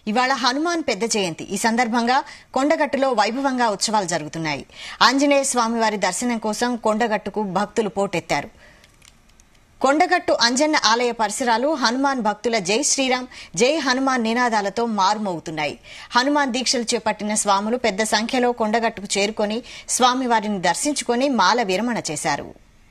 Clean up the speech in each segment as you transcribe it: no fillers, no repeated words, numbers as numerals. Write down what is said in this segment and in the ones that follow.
ఇవాళ హనుమాన్ పెద్ద జయంతి. ఈ సందర్భంగా కొండగట్టులో వైభవంగా ఉత్సవాలు జరుగుతున్నాయి. ఆంజనేయ స్వామివారి దర్శనం కోసం కొండగట్టుకు భక్తులు పోటెత్తారు. కొండగట్టు అంజన్న ఆలయ పరిసరాలు హనుమాన్ భక్తుల జై శ్రీరామ్, జై హనుమాన్ నినాదాలతో మారుమోగుతున్నాయి. హనుమాన్ దీక్షలు చేపట్టిన స్వాములు పెద్ద సంఖ్యలో కొండగట్టుకు చేరుకుని స్వామివారిని దర్శించుకుని మాల విరమణ చేశారు.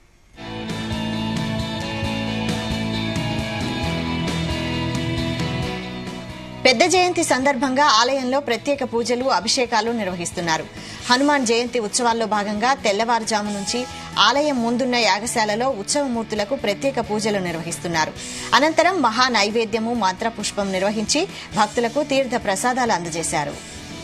పెద్ద జయంతి సందర్భంగా ఆలయంలో ప్రత్యేక పూజలు, అభిషేకాలు నిర్వహిస్తున్నారు. హనుమాన్ జయంతి ఉత్సవాల్లో భాగంగా తెల్లవారుజాము నుంచి ఆలయం ముందున్న యాగశాలలో ఉత్సవమూర్తులకు ప్రత్యేక పూజలు నిర్వహిస్తున్నారు. అనంతరం మహా నైవేద్యము, మంత్రపుష్పం నిర్వహించి భక్తులకు తీర్థ ప్రసాదాలు అందజేశారు.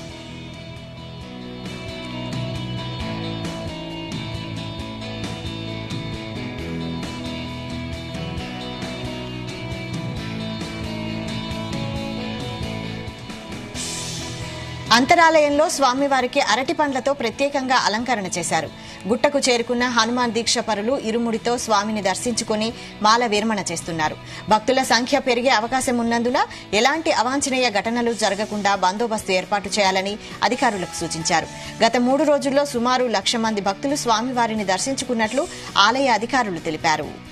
అంతరాలయంలో స్వామివారికి అరటి పండ్లతో ప్రత్యేకంగా అలంకరణ చేశారు. గుట్టకు చేరుకున్న హనుమాన్ దీక్ష పరులు ఇరుముడితో స్వామిని దర్శించుకుని మాల విరమణ చేస్తున్నారు. భక్తుల సంఖ్య పెరిగే అవకాశం ఉన్నందున ఎలాంటి అవాంఛనీయ ఘటనలు జరగకుండా బందోబస్తు ఏర్పాటు చేయాలని అధికారులకు సూచించారు. గత 3 రోజుల్లో సుమారు 1,00,000 మంది భక్తులు స్వామివారిని దర్శించుకున్నట్లు ఆలయ అధికారులు తెలిపారు.